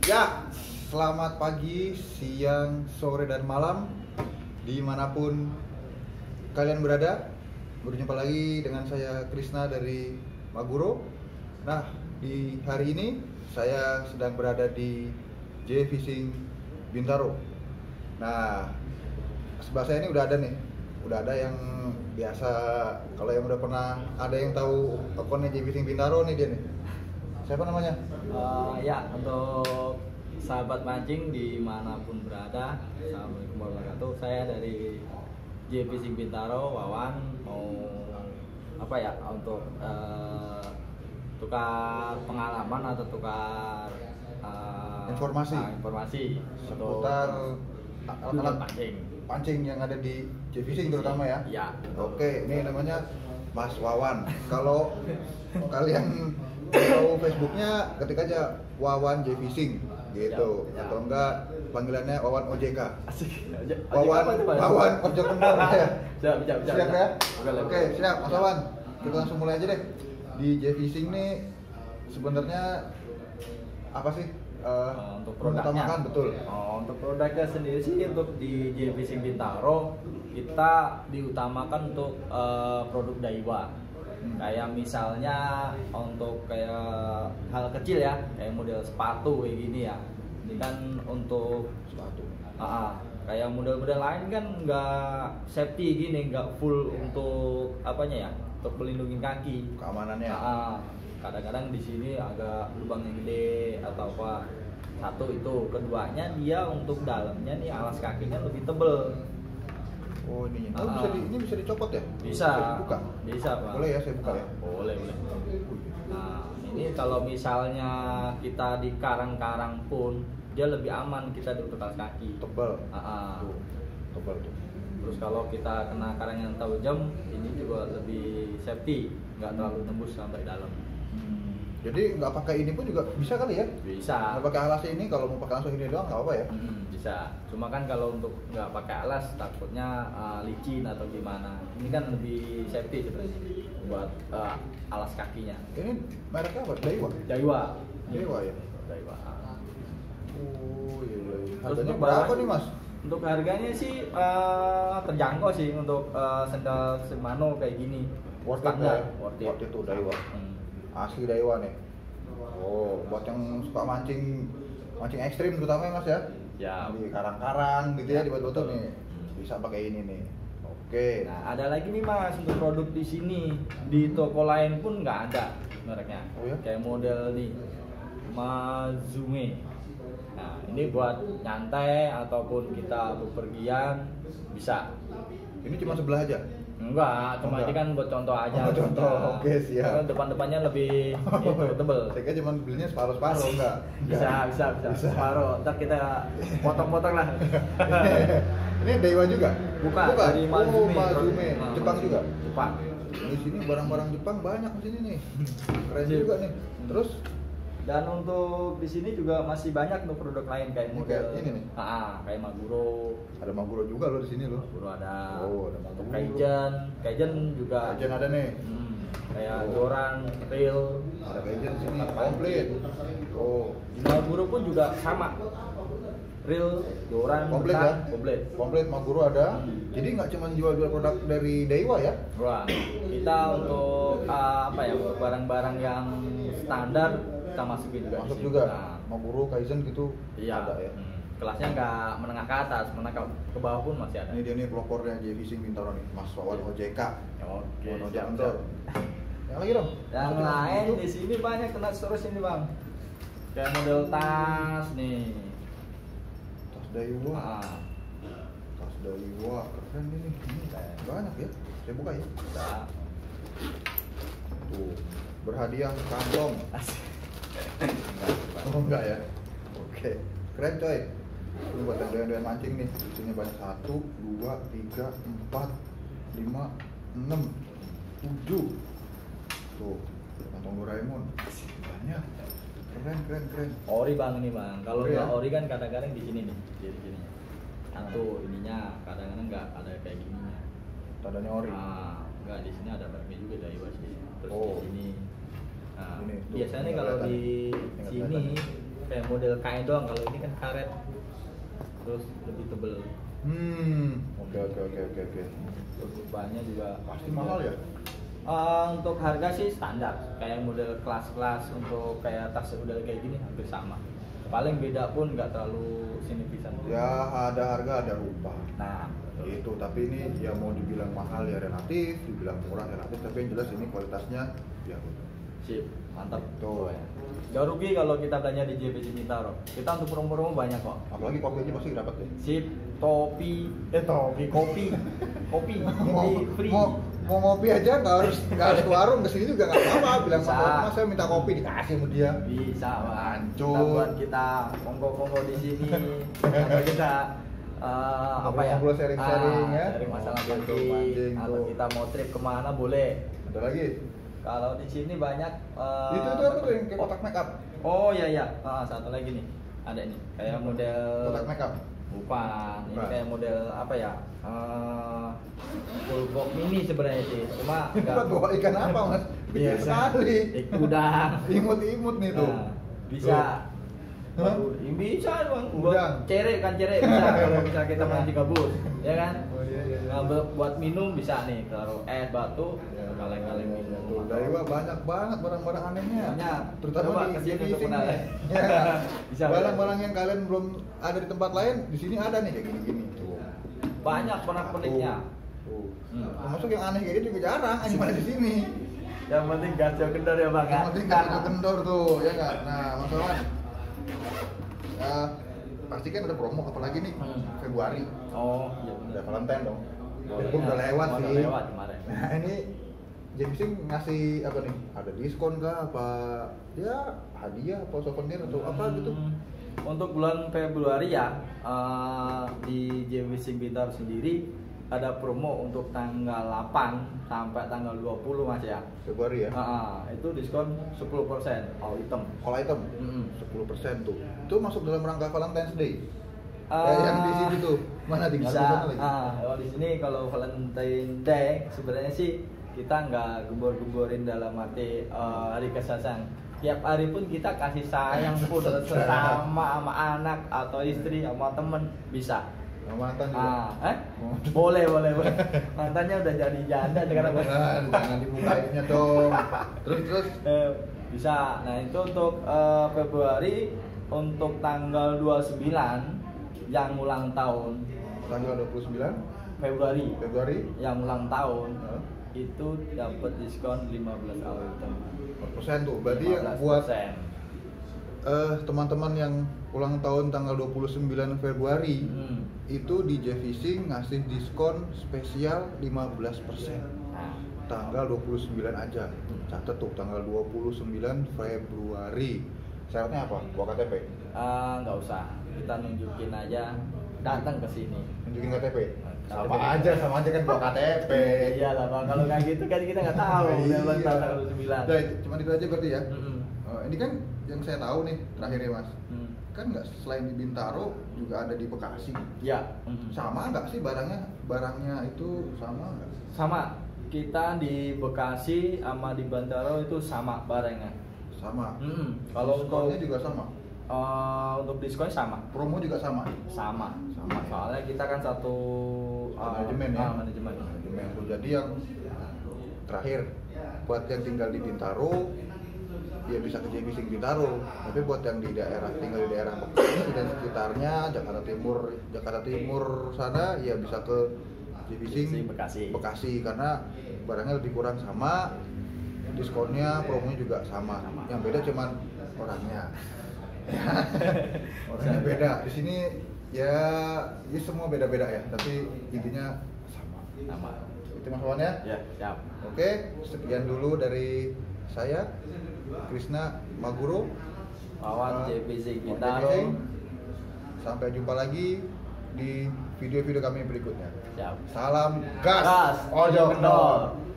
Ya, selamat pagi, siang, sore, dan malam dimanapun kalian berada. Berjumpa lagi dengan saya Krisna dari Maguro. Nah, di hari ini saya sedang berada di J Fishing Bintaro. Nah, sebelah saya ini udah ada yang biasa. Kalau yang udah pernah, ada yang tahu akunnya J Fishing Bintaro nih dia nih. Siapa namanya? Ya, untuk sahabat mancing dimanapun berada, assalamualaikum warahmatullahi wabarakatuh. Saya dari J Fishing Bintaro, Wawan, mau untuk tukar pengalaman atau tukar informasi seputar alat pancing yang ada di J Fishing terutama ya. Ya. Oke, ini namanya Mas Wawan. Kalau kalian tahu Facebooknya, ketik aja Wawan J Fishing gitu, ya. Atau enggak panggilannya Wawan OJK. Asik. Wawan ojek kendor ya. Siap ya. Oke, siap Mas Wawan. Kita langsung mulai aja deh. Di J Fishing nih sebenarnya apa sih? Untuk produknya, betul. Untuk produknya sendiri sih, untuk di J Fishing Bintaro kita diutamakan untuk produk Daiwa. Kayak misalnya untuk kayak hal kecil ya, kayak model sepatu kayak gini ya. Ini kan untuk Sepatu. Kayak model-model lain kan nggak safety gini, nggak full untuk apanya ya, untuk melindungi kaki. Keamanannya. Kadang-kadang di sini agak lubangnya gede atau apa. Satu itu, keduanya dia untuk dalamnya nih alas kakinya lebih tebel. Oh, ini bisa dicopot ya? Bisa dibuka? Bisa, Pak. Boleh ya, saya buka ya? Boleh. Nah, ini kalau misalnya kita di karang-karang pun dia lebih aman, kita di atas kaki. Tebal. Tuh. Tebal tuh. Terus kalau kita kena karang yang tajam, ini juga lebih safety, nggak terlalu tembus sampai dalam. Jadi nggak pakai ini pun juga bisa kali ya? Bisa. Nggak pakai alas ini, kalau mau pakai langsung ini doang nggak apa ya? Bisa. Cuma kan kalau untuk nggak pakai alas takutnya licin atau gimana. Ini kan lebih safety sebenarnya buat alas kakinya. Ini mereknya apa? Daiwa. Daiwa ya. Daiwa. Oh iya. Terus Harganya untuk berapa nih Mas? Untuk harganya sih terjangkau sih untuk sandal Shimano kayak gini. Worth it tuh Daiwa. Asli Daiwa nih. Oh, buat yang suka mancing ekstrim terutama ya Mas ya? Ya. Di karang-karang gitu ya, di batu-batu nih. Bisa pakai ini nih. Oke. Nah, ada lagi nih Mas untuk produk di sini. Di toko lain pun nggak ada mereknya. Oh ya? Kayak model nih Mazume. Nah, ini buat nyantai ataupun kita bepergian bisa. Ini cuma sebelah aja? Enggak, cuma ini kan buat contoh aja. Contoh, oke siap. Depan-depannya lebih tebel. Saya kira cuma belinya separuh-separuh, enggak? Bisa. Separuh. Ntar kita potong-potong lah. Ini Daiwa juga? Bukan. Dari Mazume. Jepang juga? Jepang. Di sini barang-barang Jepang banyak di sini nih. Keren juga nih. Terus? Dan untuk di sini juga masih banyak untuk produk lain kayak model ini nih. Kayak Maguro. Ada Maguro juga loh di sini loh. Maguro ada. Oh, ada Maguro. Kaizen juga. Kaizen ada nih. Kayak Joran, Reel. Ada Kaizen di sini komplit. Oh, di Maguro pun juga sama. Reel, Joran, komplit ya? Komplit Maguro ada. Jadi nggak cuma jual-jual produk dari Daiwa ya? Wah, kita untuk untuk barang-barang yang standar kita masukin juga. Masuk juga. Maguro, Kaizen gitu ada ya. Kelasnya nggak menengah ke atas, menengah ke bawah pun masih ada. Ini dia nih pelopornya J Fishing Bintaro nih, Mas Wawan OJK. Oke. Yang lagi dong? Yang lain di sini banyak kena terus ini Bang. Kayak model tas nih. Tas Daiwa. Tas Daiwa, keren ini. Banyak ya. Saya buka ya. Bisa. Tuh, berhadiah kantong. Enggak ya. Oke. Keren coy. Ini buat yang doyan-doyan mancing nih. Isinya banyak 1, 2, 3, 4, 5, 6, 7. Tuh, kantong Doraemon. Banyak. Keren. Ori Bang ini Bang. Kalau Ori, nggak ya? ori kan kadang-kadang di sini nih, di sininya. Satu ininya, kadang-kadang nggak ada kayak gininya. Tandanya ori. Nggak, di sini ada mereknya juga Daiwa sih. Terus Oh. di sini. Nah, Ini, tuh, biasanya nggak kalau kelihatan. di Nggak sini kelihatan. kayak model kain doang, kalau ini kan karet terus lebih tebel. Oke. Terus bahannya juga Pasti mahal ya? Untuk harga sih standar, kayak model kelas-kelas untuk kayak tas model kayak gini hampir sama. Paling beda pun nggak terlalu signifikan. Ya ada harga ada rupa. Nah, Itu, tapi ini ya mau dibilang mahal ya relatif, dibilang murah relatif, tapi yang jelas ini kualitasnya ya. sip, mantap. Tuh. Gak rugi kalau kita belanja di JBC Bintaro. Kita untuk promo-promo banyak kok. Apalagi kopi aja pasti dapat deh. Sip, kopi, kopi mau, ini free. mau ngopi aja nggak harus ke warung, kesini juga nggak apa-apa, bilang Bisa. mas saya minta kopi dikasih sama dia. Bisa, Bang. Hancur. Kita buat kita kongko-kongko di sini. Atau kita apa ya? Ngobrol sharing-sharing ya. Sharing masalah Mancing, mancing. Atau tuh. kita mau trip kemana boleh. Ada lagi? Kalau di sini banyak. Itu apa tuh yang kayak kotak makeup? Oh iya. Satu lagi nih. Ada ini. Kayak model. Kotak makeup. Bukan. Ini Bukan. kayak model apa ya? Full box mini sebenarnya sih. Cuma Buat bawa ikan apa mas? Kecil Biasa. sekali. Udang. Imut-imut nih tuh. Nah, bisa. Hah? Bisa bang. Udang. Cere bisa. Kalau misalnya kita mancing gabus, ya kan? Oh iya. Nah, buat minum bisa nih. Taruh es batu, kaleng-kaleng minum. Tuh, dari Wah banyak banget barang-barang anehnya. Banyak. Terutama Coba di kesini sini untuk kenal. Bisa, barang-barang yang kalian belum ada di tempat lain, di sini ada nih kayak gini-gini. Tuh. Banyak pernak-perniknya. Tuh. Hmm. Termasuk yang aneh kayak gitu juga jarang, hanya ada di sini. Yang penting gas jauh kendor ya bang. Yang penting nggak ada kendor tuh, ya nggak. Nah, masalah pasti kan ada promo, apalagi nih Februari. Oh iya Udah benar. Valentine dong. Oh, Walaupun iya. udah lewat Oh, sih. udah lewat kemarin. Nah ini Jamesing ngasih apa nih? Ada diskon kah? Apa ya hadiah atau souvenir atau apa gitu? Untuk bulan Februari ya di JWC Bintaro sendiri ada promo untuk tanggal 8 sampai tanggal 20 mas ya. Februari ya. Itu diskon 10% all item. All item Mm-mm. 10% tuh. Itu masuk dalam rangka Valentine's Day. Ah, Yang di sini tuh mana tinggal di bisa. sana lagi? Kalau di sini kalau Valentine Day sebenarnya sih kita nggak gembor-gemborin dalam arti hari kasih sayang. Tiap hari pun kita kasih sayang pun sama anak atau istri sama temen bisa. Sama mantan juga. Boleh. Mantannya udah jadi janda sekarang. Jangan dibukainnya dong. Terus Bisa. Nah itu untuk Februari untuk tanggal 29 yang ulang tahun tanggal 29 Februari yang ulang tahun Hah? itu dapat diskon 15 all item. persen tuh. Berarti buat 15%. teman-teman yang ulang tahun tanggal 29 Februari itu di JVC ngasih diskon spesial 15%. Nah, Tanggal 29 aja. Catat tuh tanggal 29 Februari. Syaratnya apa? Bawa KTP. nggak usah, kita nunjukin aja, datang ke sini. Tunjukin KTP. KTP. Sama aja kan bawa KTP. Iya lah bang, kalau kayak gitu kan kita nggak tahu Iya. ulang tahun tanggal 29. Nah, cuma itu aja berarti ya. Mm-mm. Ini kan yang saya tahu nih terakhir ya mas. Hmm. Kan nggak selain di Bintaro juga ada di Bekasi. Ya. Mm-mm. Sama nggak sih barangnya itu sama nggak? Sama, kita di Bekasi sama di Bintaro itu sama barangnya. Sama. Kalau diskonnya untuk juga sama. untuk diskon sama. Promo juga sama. Sama. Sama. Soalnya kita kan satu Manajemen ya. Manajemen. Manajemen tuh. Jadi yang terakhir buat yang tinggal di Bintaro ya bisa ke JB Sing Bintaro. Tapi buat yang di daerah tinggal di daerah Bekasi dan sekitarnya Jakarta Timur sana ya bisa ke JB Sing Bekasi. karena barangnya lebih kurang sama, diskonnya, promonya juga sama. Yang beda cuman orangnya. Orangnya beda. Di sini ya semua beda-beda ya, tapi intinya sama. Sama. Itu Mas Wawan ya. Ya, siap. Oke, sekian dulu dari saya, Krisna Maguro, Wawan JBC Wawan Bintaro. JBC. Sampai jumpa lagi di video-video kami berikutnya. Siap. Salam gas, Gas, ojo kendor.